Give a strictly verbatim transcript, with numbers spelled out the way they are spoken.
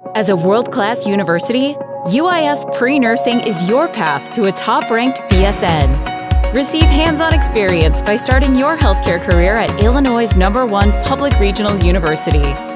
As a world-class university, U I S Pre-Nursing is your path to a top-ranked B S N. Receive hands-on experience by starting your healthcare career at Illinois' number one public regional university.